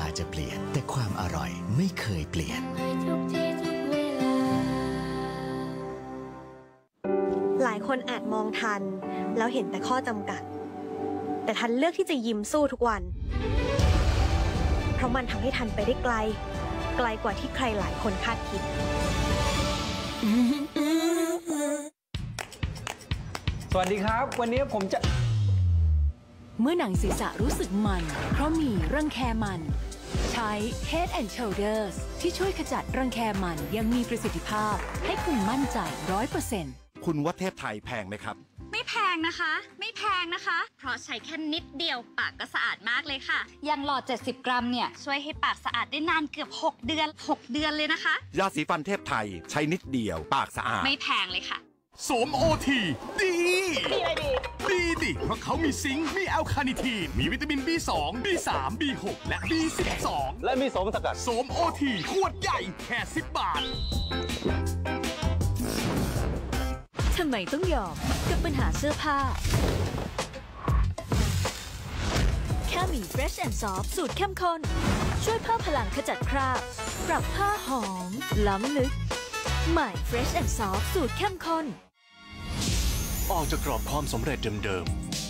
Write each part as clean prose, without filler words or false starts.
จะเปลี่ยนแต่ความอร่อยไม่เคยเปลี่ยนหลายคนอาจมองทันแล้วเห็นแต่ข้อจำกัดแต่ทันเลือกที่จะยิ้มสู้ทุกวันเพราะมันทำให้ทันไปได้ไกลกว่าที่ใครหลายคนคาดคิดสวัสดีครับวันนี้ผมจะเมื่อหนังศีรษะรู้สึกมันเพราะมีรังแคมันใช้ Head and Shoulders ที่ช่วยขจัดรังแคมันยังมีประสิทธิภาพให้คุณมั่นใจ 100% คุณว่าเทพไทยแพงไหมครับไม่แพงนะคะไม่แพงนะคะเพราะใช้แค่นิดเดียวปากก็สะอาดมากเลยค่ะอย่างหลอด70 กรัมเนี่ยช่วยให้ปากสะอาดได้นานเกือบ6 เดือนเลยนะคะยาสีฟันเทพไทยใช้นิดเดียวปากสะอาดไม่แพงเลยค่ะโสมโอทีดีดิเพราะเขามีซิงค์มีแอลคาเนิทีนมีวิตามิน B2 B3 B6 และ B12 และมีโสมสกัดโสมโอทีขวดใหญ่แค่10 บาททำไมต้องยอมกับปัญหาเสื้อผ้าแค่มี Fresh and Soft สูตรเข้มข้นช่วยเพิ่มพลังขจัดคราบปรับผ้าหอมล้ำลึกใหม่ Fresh and Soft สูตรเข้มข้นออกจากกรอบความสำเร็จเดิม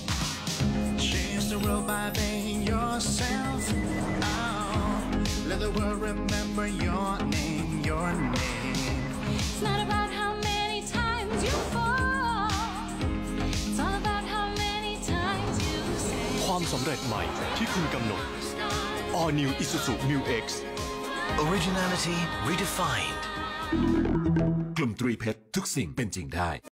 ความสำเร็จใหม่ที่คุณกำหนด All New Isuzu Mu X Originality Redefined กลุ่มตรีเพชรทุกสิ่งเป็นจริงได้